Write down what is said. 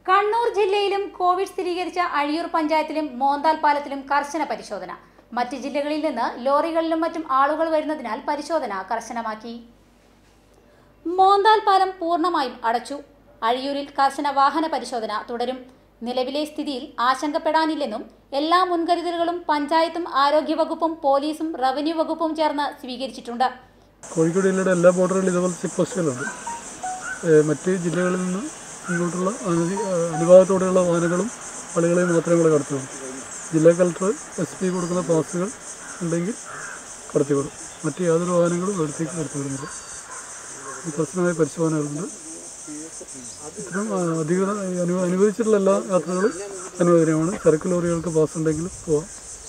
കണ്ണൂർ ജില്ലയിലും കോവിഡ് സ്ഥിരീകരിച്ച അഴിയൂർ പഞ്ചായത്തിലും മോന്താൽ പാലത്തിലും കർശന പരിശോധന. മറ്റ് ജില്ലകളിൽ നിന്ന് ലോറികളിലും മറ്റും ആളുകൾ വരുന്നതിനാൽ പരിശോധന കർശനമാക്കി. മോന്താൽ പാലം പൂർണ്ണമായും അടച്ചു. അഴിയൂരിൽ കർശന വാഹന പരിശോധന തുടരും. നിലവിലെ സ്ഥിതിയിൽ ആശങ്കപ്പെടാനില്ലെന്നും എല്ലാ മുൻകരുതലുകളും പഞ്ചായത്തും ആരോഗ്യവകുപ്പും പോലീസും റവന്യൂ വകുപ്പും ചേർന്ന് സ്വീകരിച്ചിട്ടുണ്ട്. കോഴിക്കോട് ജില്ലയുടെ എല്ലാ ബോർഡറുകളിലും ഇതുപോലെ ചെക്ക് പോസ്റ്റുകളുണ്ട്. മറ്റ് ജില്ലകളിൽ നിന്ന് ഇങ്ങോട്ടുള്ള അനുവാദത്തോടെയുള്ള വാഹനങ്ങളും ആളുകളെയും മാത്രമേ ഇവിടെ കടത്തുള്ളൂ. ജില്ലാ കളക്ടർ SP കൊടുക്കുന്ന പാസുകൾ ഉണ്ടെങ്കിൽ കടത്തിവിടും. മറ്റ് യാതൊരു വാഹനങ്ങളും ഇവിടത്തേക്ക് കടത്തിവിടുന്നില്ല. കർശനമായ പരിശോധനകളുണ്ട്. ഇത്തരം അനുവദിച്ചിട്ടുള്ള എല്ലാ യാത്രകളും അനുവദനീയമാണ്. ചരക്ക് ലോറികൾക്ക് പാസ് ഉണ്ടെങ്കിൽ പോവാം.